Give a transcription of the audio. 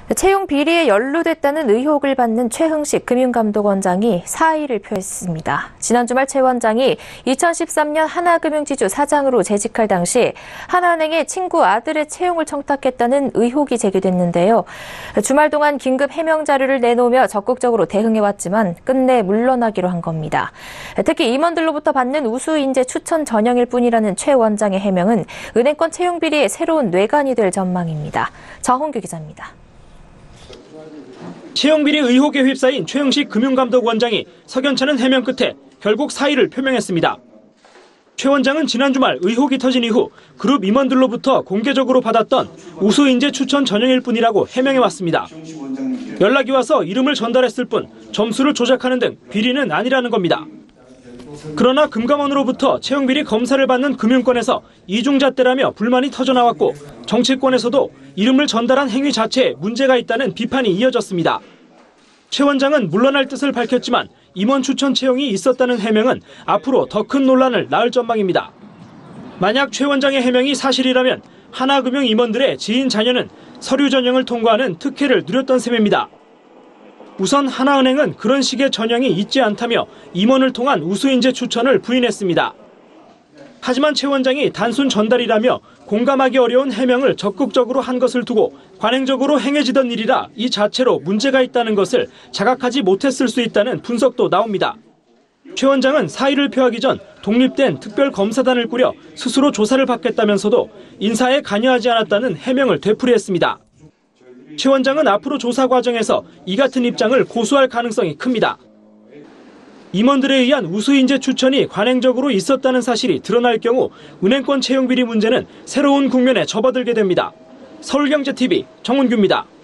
채용 비리에 연루됐다는 의혹을 받는 최흥식 금융감독원장이 사의를 표했습니다. 지난 주말 최 원장이 2013년 하나금융지주 사장으로 재직할 당시 하나은행의 친구 아들의 채용을 청탁했다는 의혹이 제기됐는데요. 주말 동안 긴급 해명 자료를 내놓으며 적극적으로 대응해왔지만 끝내 물러나기로 한 겁니다. 특히 임원들로부터 받는 우수 인재 추천 전형일 뿐이라는 최 원장의 해명은 은행권 채용 비리의 새로운 뇌관이 될 전망입니다. 정홍규 기자입니다. 채용비리 의혹에 휩싸인 최흥식 금융감독원장이 석연찮은 해명 끝에 결국 사의를 표명했습니다. 최 원장은 지난 주말 의혹이 터진 이후 그룹 임원들로부터 공개적으로 받았던 우수인재 추천 전형일 뿐이라고 해명해왔습니다. 연락이 와서 이름을 전달했을 뿐 점수를 조작하는 등 비리는 아니라는 겁니다. 그러나 금감원으로부터 채용비리 검사를 받는 금융권에서 이중잣대라며 불만이 터져나왔고 정치권에서도 이름을 전달한 행위 자체에 문제가 있다는 비판이 이어졌습니다. 최 원장은 물러날 뜻을 밝혔지만 임원 추천 채용이 있었다는 해명은 앞으로 더 큰 논란을 낳을 전망입니다. 만약 최 원장의 해명이 사실이라면 하나금융 임원들의 지인 자녀는 서류 전형을 통과하는 특혜를 누렸던 셈입니다. 우선 하나은행은 그런 식의 전형이 있지 않다며 임원을 통한 우수인재 추천을 부인했습니다. 하지만 최 원장이 단순 전달이라며 공감하기 어려운 해명을 적극적으로 한 것을 두고 관행적으로 행해지던 일이라 이 자체로 문제가 있다는 것을 자각하지 못했을 수 있다는 분석도 나옵니다. 최 원장은 사의를 표하기 전 독립된 특별검사단을 꾸려 스스로 조사를 받겠다면서도 인사에 관여하지 않았다는 해명을 되풀이했습니다. 최 원장은 앞으로 조사 과정에서 이 같은 입장을 고수할 가능성이 큽니다. 임원들에 의한 우수인재 추천이 관행적으로 있었다는 사실이 드러날 경우 은행권 채용 비리 문제는 새로운 국면에 접어들게 됩니다. 서울경제TV 정은규입니다.